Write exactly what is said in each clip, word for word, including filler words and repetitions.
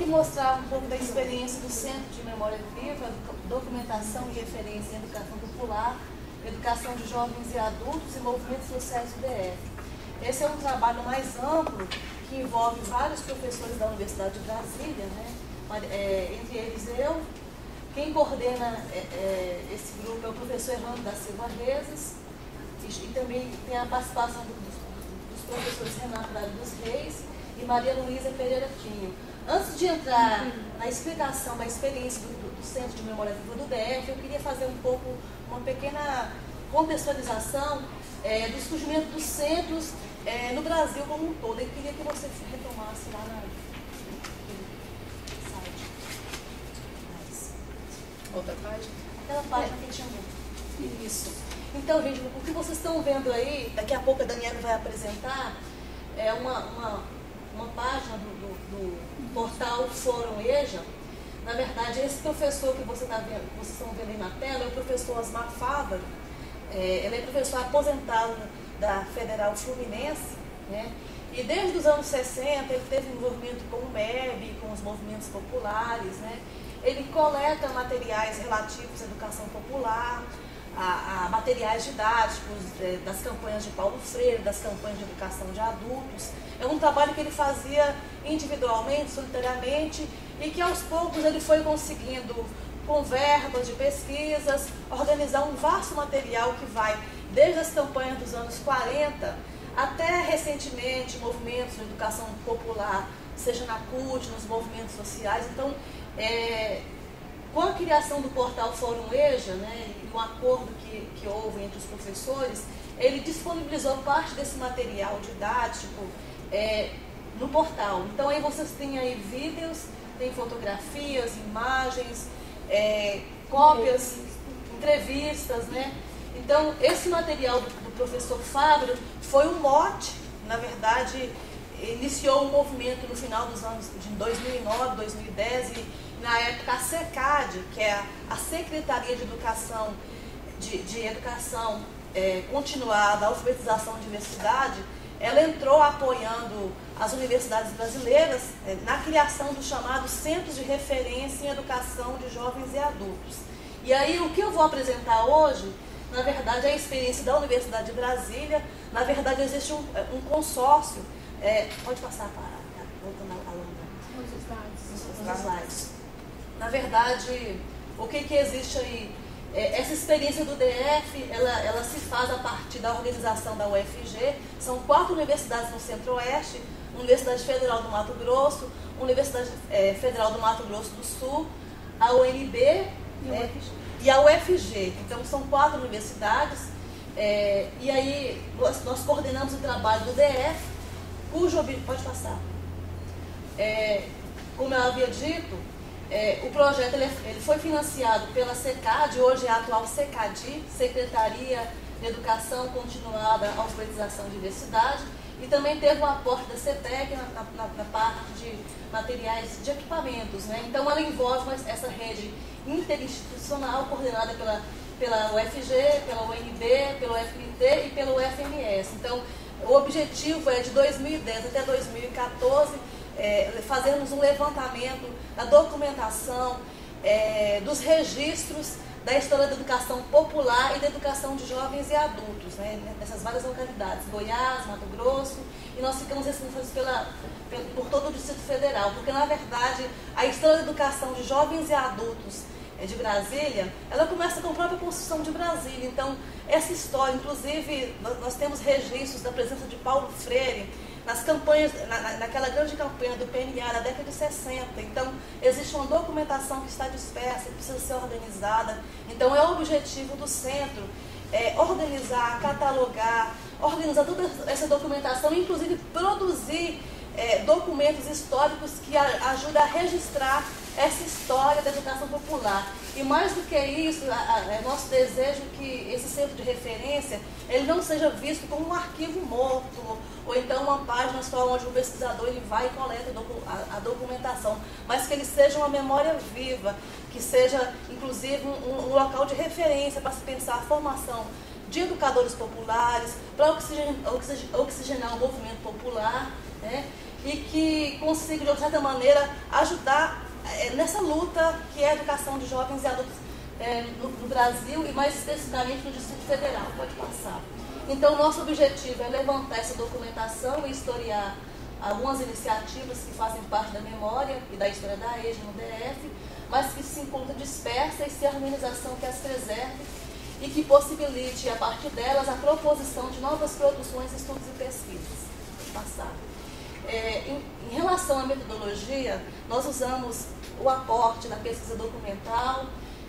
mostrar um pouco da experiência do Centro de Memória Viva, Documentação e Referência em Educação Popular, Educação de Jovens e Adultos e Movimentos Sociais do D F. Esse é um trabalho mais amplo que envolve vários professores da Universidade de Brasília, né? É, entre eles eu. Quem coordena é, é, esse grupo é o professor Hernando da Silva Rezes, e, e também tem a participação do, dos, dos professores Renato Dário dos Reis e Maria Luísa Pereira Pinho. Antes de entrar na explicação da experiência do, do Centro de Memória Viva do D F, eu queria fazer um pouco, uma pequena contextualização é, do surgimento dos centros é, no Brasil como um todo. Eu queria que você retomasse lá na... Outra página? Aquela página que tinha muito. Isso. Então, gente, o que vocês estão vendo aí, daqui a pouco a Daniela vai apresentar, é uma, uma, uma página do, do, do portal Fórum EJA. Na verdade, esse professor que você tá vendo, vocês estão vendo aí na tela é o professor Osmar Fávaro. É, ele é professor aposentado da Federal Fluminense, né? E desde os anos sessenta ele teve envolvimento com o M E B, com os movimentos populares, né? Ele coleta materiais relativos à educação popular, a, a materiais didáticos é, das campanhas de Paulo Freire, das campanhas de educação de adultos. É um trabalho que ele fazia individualmente, solitariamente, e que aos poucos ele foi conseguindo, com verbas de pesquisas, organizar um vasto material que vai desde as campanhas dos anos quarenta até recentemente movimentos de educação popular, seja na C U T, nos movimentos sociais. Então, é, com a criação do portal Fórum EJA, né, e o acordo que, que houve entre os professores, ele disponibilizou parte desse material didático é, no portal. Então aí vocês têm aí vídeos, tem fotografias, imagens, é, cópias, entrevistas, né? Então esse material do, do professor Fávaro foi um mote, na verdade, iniciou um movimento no final dos anos de dois mil e nove, dois mil e dez, e na época a SECAD, que é a Secretaria de Educação, de, de Educação é, Continuada, Alfabetização e Diversidade, ela entrou apoiando as universidades brasileiras é, na criação dos chamados Centros de Referência em Educação de Jovens e Adultos. E aí o que eu vou apresentar hoje, na verdade, é a experiência da Universidade de Brasília. Na verdade, existe um, um consórcio. É, pode passar para voltando a lâmpada. Os slides. Os slides. Na verdade, o que, que existe aí? É, essa experiência do D F, ela, ela se faz a partir da organização da U F G. São quatro universidades no Centro-Oeste: Universidade Federal do Mato Grosso, Universidade é, Federal do Mato Grosso do Sul, a U N B e, é, e a U F G. Então, são quatro universidades. É, e aí, nós, nós coordenamos o trabalho do D F, cujo objetivo... Pode passar. É, como eu havia dito, é, o projeto ele, ele foi financiado pela SECAD, hoje é a atual SECADI, Secretaria de Educação Continuada, Alfabetização e Diversidade, e também teve um aporte da CETEC na, na, na parte de materiais de equipamentos, né? Então ela envolve essa rede interinstitucional coordenada pela, pela U F G, pela U N B, pelo U F M T e pelo U F M S. Então, o objetivo é de dois mil e dez até dois mil e quatorze é, fazermos um levantamento da documentação, é, dos registros da história da educação popular e da educação de jovens e adultos, né, nessas várias localidades, Goiás, Mato Grosso, e nós ficamos responsáveis pela, pela, por todo o Distrito Federal, porque na verdade a história da educação de jovens e adultos é, de Brasília, ela começa com a própria construção de Brasília. Então essa história, inclusive nós, nós temos registros da presença de Paulo Freire nas campanhas, na, naquela grande campanha do P N A na década de sessenta. Então, existe uma documentação que está dispersa, que precisa ser organizada. Então, é o objetivo do centro é, organizar, catalogar, organizar toda essa documentação, inclusive produzir é, documentos históricos que a, ajudam a registrar essa história da educação popular. E mais do que isso, a, a, é nosso desejo que esse centro de referência ele não seja visto como um arquivo morto, ou então uma página só onde o pesquisador ele vai e coleta a, a documentação, mas que ele seja uma memória viva, que seja inclusive um, um local de referência para se pensar a formação de educadores populares, para oxigenar, oxigenar o movimento popular, né? e que consiga, de uma certa maneira, ajudar é, nessa luta que é a educação de jovens e adultos é, no, no Brasil e mais especificamente no Distrito Federal. Pode passar. Então, nosso objetivo é levantar essa documentação e historiar algumas iniciativas que fazem parte da memória e da história da E J A no D F, mas que se encontram dispersas e sem organização que as preserve e que possibilite, a partir delas, a proposição de novas produções, estudos e pesquisas. Passar. É, em, em relação à metodologia, nós usamos o aporte da pesquisa documental,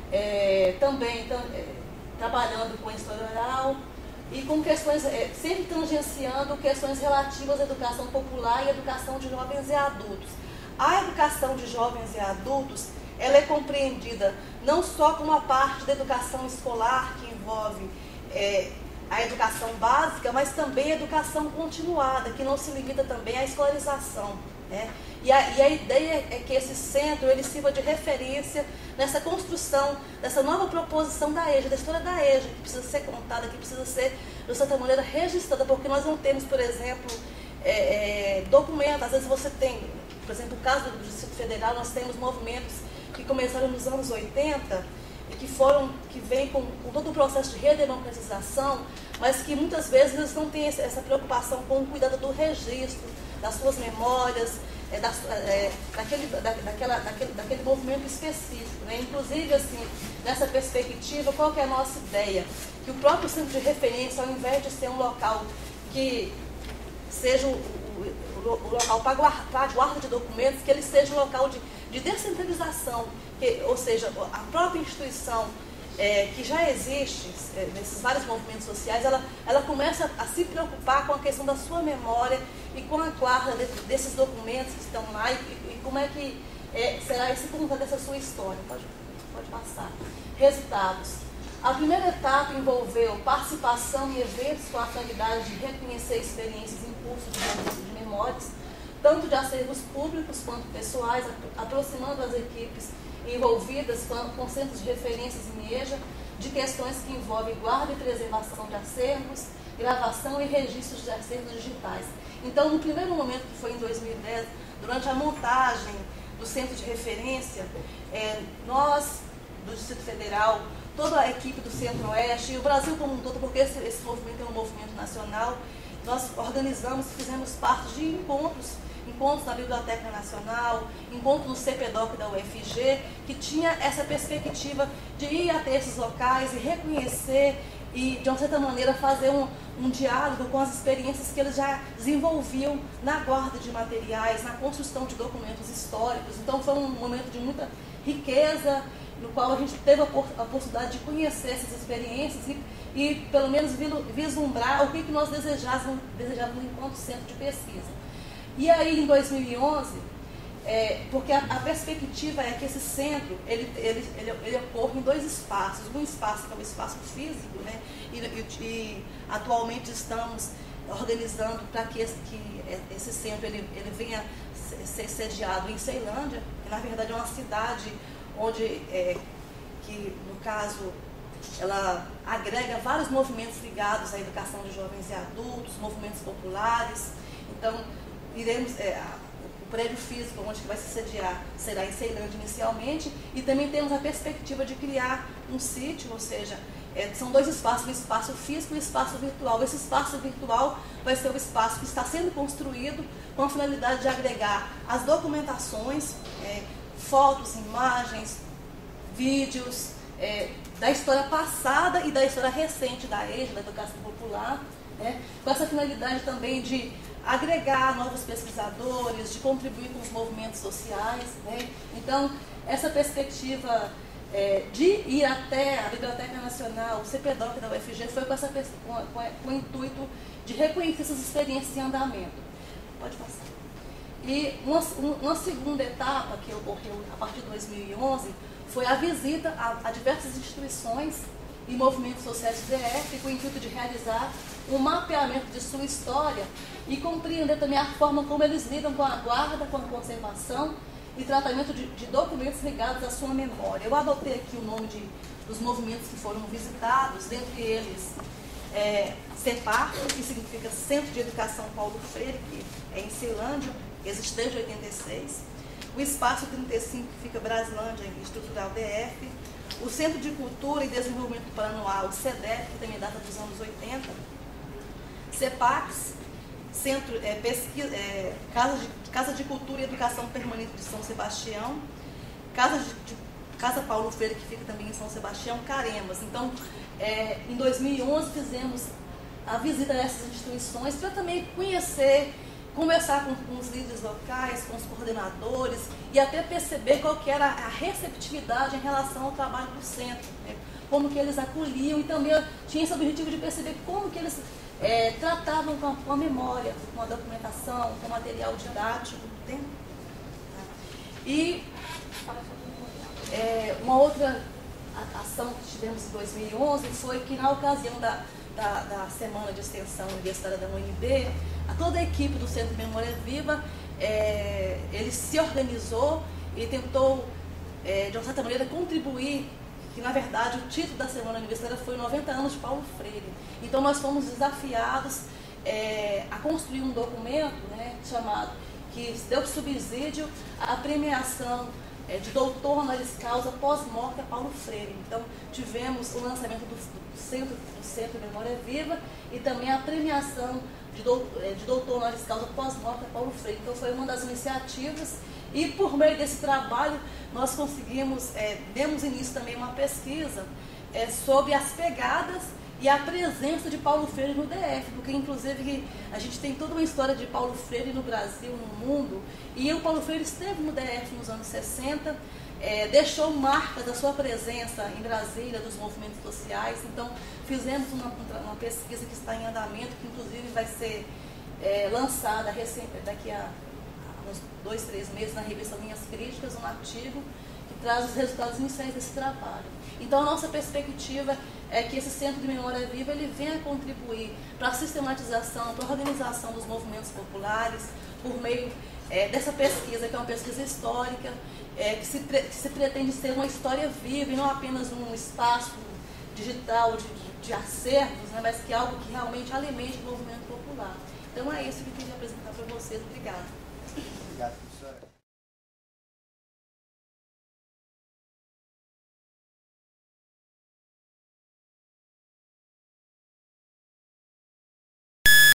é, também tam, é, trabalhando com a história oral, e com questões, é, sempre tangenciando questões relativas à educação popular e educação de jovens e adultos. A educação de jovens e adultos, ela é compreendida não só como uma parte da educação escolar, que envolve é, a educação básica, mas também a educação continuada, que não se limita também à escolarização, né? E a, e a ideia é que esse centro ele sirva de referência nessa construção, dessa nova proposição da E J A, da história da E J A, que precisa ser contada, que precisa ser, de certa maneira, registrada, porque nós não temos, por exemplo, é, é, documentos. Às vezes você tem, por exemplo, no caso do Distrito Federal, nós temos movimentos que começaram nos anos oitenta e que foram, que vêm com, com todo o processo de redemocratização, mas que muitas vezes eles não têm essa preocupação com o cuidado do registro, das suas memórias, é, da, é, daquele, da, daquela, daquele, daquele movimento específico, né? Inclusive, assim, nessa perspectiva, qual que é a nossa ideia? Que o próprio centro de referência, ao invés de ser um local que seja o, o, o local para a guarda de documentos, que ele seja um local de, de descentralização, que, ou seja, a própria instituição é, que já existe é, nesses vários movimentos sociais, ela, ela começa a se preocupar com a questão da sua memória e com a guarda de, desses documentos que estão lá e, e como é que é, será esse conjunto dessa sua história. Pode, pode passar. Resultados. A primeira etapa envolveu participação em eventos com a finalidade de reconhecer experiências em cursos de registro de memórias, tanto de acervos públicos quanto pessoais, aproximando as equipes envolvidas com, com centros de referências em E J A, de questões que envolvem guarda e preservação de acervos, gravação e registros de acervos digitais. Então, no primeiro momento, que foi em dois mil e dez, durante a montagem do centro de referência, é, nós, do Distrito Federal, toda a equipe do Centro-Oeste e o Brasil como um todo, porque esse, esse movimento é um movimento nacional, nós organizamos, fizemos parte de encontros, encontros na Biblioteca Nacional, encontros no C P D O C da U F G, que tinha essa perspectiva de ir até esses locais e reconhecer e, de uma certa maneira, fazer um, um diálogo com as experiências que eles já desenvolviam na guarda de materiais, na construção de documentos históricos. Então, foi um momento de muita riqueza, no qual a gente teve a oportunidade de conhecer essas experiências e, e pelo menos, vislumbrar o que, que nós desejávamos, desejávamos enquanto centro de pesquisa. E aí, em dois mil e onze, é, porque a, a perspectiva é que esse centro, ele, ele, ele, ele ocorre em dois espaços. Um espaço que é o espaço físico, né? E, e, e atualmente estamos organizando para que esse, que esse centro ele, ele venha ser sediado em Ceilândia, que na verdade é uma cidade onde, é, que no caso, ela agrega vários movimentos ligados à educação de jovens e adultos, movimentos populares. Então, iremos, é, o prédio físico onde que vai se sediar será em Ceilândia inicialmente, e também temos a perspectiva de criar um sítio, ou seja, é, são dois espaços, o espaço físico e o espaço virtual. Esse espaço virtual vai ser o espaço que está sendo construído com a finalidade de agregar as documentações, é, fotos, imagens, vídeos, é, da história passada e da história recente da E J A, da educação popular, né, com essa finalidade também de agregar novos pesquisadores, de contribuir com os movimentos sociais, né? Então, essa perspectiva é, de ir até a Biblioteca Nacional, o C P D O C da U F G, foi com, essa, com, com, com o intuito de reconhecer essas experiências em andamento. Pode passar. E uma, uma segunda etapa que ocorreu a partir de dois mil e onze foi a visita a, a diversas instituições e movimentos sociais do D F, com o intuito de realizar um mapeamento de sua história e compreender também a forma como eles lidam com a guarda, com a conservação e tratamento de, de documentos ligados à sua memória. Eu adotei aqui o nome de, dos movimentos que foram visitados, dentre eles é, CEPAR, que significa Centro de Educação Paulo Freire, que é em Ceilândia, existe desde oitenta e seis. O Espaço trinta e cinco, que fica Braslândia, em Estrutural D F. O Centro de Cultura e Desenvolvimento Planoal, o CEDEP, que também data dos anos oitenta. CEPAX, Centro, é, pesquisa, é, Casa, de, Casa de Cultura e Educação Permanente de São Sebastião. Casa, de, de, Casa Paulo Freire, que fica também em São Sebastião. Caremas. Então, é, em dois mil e onze, fizemos a visita a essas instituições para também conhecer, conversar com, com os líderes locais, com os coordenadores e até perceber qual que era a receptividade em relação ao trabalho do centro, né? Como que eles acolhiam, e também tinha esse objetivo de perceber como que eles é, tratavam com a, com a memória, com a documentação, com o material didático. Né? E é, uma outra ação que tivemos em dois mil e onze foi que, na ocasião da Da, da Semana de Extensão Universitária da U N B, a toda a equipe do Centro de Memória Viva, é, ele se organizou e tentou, é, de uma certa maneira, contribuir, que na verdade o título da Semana Universitária foi noventa anos de Paulo Freire. Então nós fomos desafiados é, a construir um documento, né, chamado, que deu subsídio à premiação é, de doutor honoris causa pós-morte a Paulo Freire. Então tivemos o lançamento do, do Centro, do Centro de Memória Viva e também a premiação de doutor, de doutor honoris causa pós-morte a Paulo Freire. Então foi uma das iniciativas, e por meio desse trabalho nós conseguimos, é, demos início também a uma pesquisa é, sobre as pegadas e a presença de Paulo Freire no D F, porque inclusive a gente tem toda uma história de Paulo Freire no Brasil, no mundo, e o Paulo Freire esteve no D F nos anos sessenta, é, deixou marca da sua presença em Brasília, dos movimentos sociais. Então fizemos uma, uma pesquisa que está em andamento, que inclusive vai ser é, lançada daqui a, a uns dois, três meses na revista Linhas Críticas, um artigo que traz os resultados iniciais desse trabalho. Então a nossa perspectiva é que esse Centro de Memória Viva ele venha contribuir para a sistematização, para a organização dos movimentos populares, por meio é, dessa pesquisa, que é uma pesquisa histórica, é, que, se que se pretende ser uma história viva e não apenas um espaço digital de, de, de acervos, né, mas que é algo que realmente alimente o movimento popular. Então é isso que eu queria apresentar para vocês. Obrigada. Obrigado, professora.